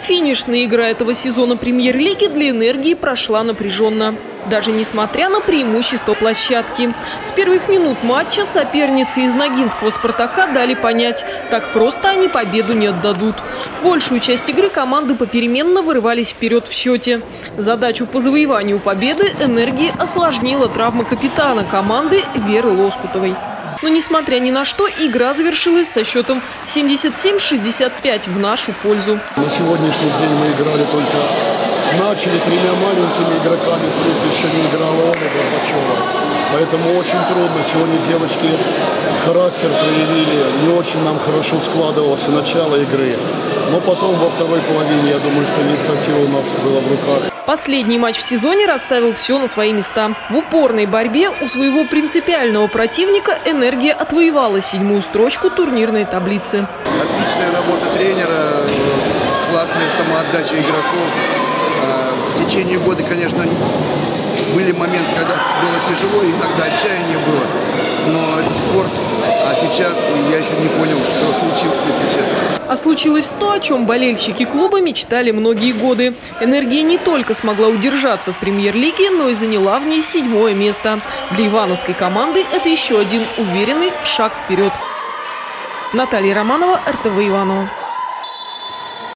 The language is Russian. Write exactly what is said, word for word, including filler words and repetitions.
Финишная игра этого сезона премьер-лиги для «Энергии» прошла напряженно. Даже несмотря на преимущество площадки. С первых минут матча соперницы из ногинского «Спартака» дали понять, так просто они победу не отдадут. Большую часть игры команды попеременно вырывались вперед в счете. Задачу по завоеванию победы «Энергии» осложнила травма капитана команды Веры Лоскутовой. Но, несмотря ни на что, игра завершилась со счетом семьдесят семь шестьдесят пять в нашу пользу. На сегодняшний день мы играли только, начали тремя маленькими игроками, плюс еще не играла Оля Горбачева. Поэтому очень трудно. Сегодня девочки характер проявили, не очень нам хорошо складывался начало игры. Но потом во второй половине, я думаю, что инициатива у нас была в руках. Последний матч в сезоне расставил все на свои места. В упорной борьбе у своего принципиального противника «Энергия» отвоевала седьмую строчку турнирной таблицы. Отличная работа тренера, классная самоотдача игроков. В течение года, конечно, были моменты, когда было тяжело, иногда отчаяние было. Но это спорт, а сейчас я еще не понял, что случилось, если честно. А случилось то, о чем болельщики клуба мечтали многие годы. «Энергия» не только смогла удержаться в премьер-лиге, но и заняла в ней седьмое место. Для ивановской команды это еще один уверенный шаг вперед. Наталья Романова, эр тэ вэ Иваново.